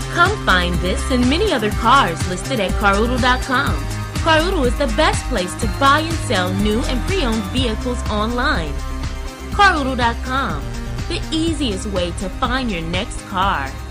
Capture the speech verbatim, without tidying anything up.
Come find this and many other cars listed at car oodle dot com. car oodle is the best place to buy and sell new and pre-owned vehicles online. car oodle dot com, the easiest way to find your next car.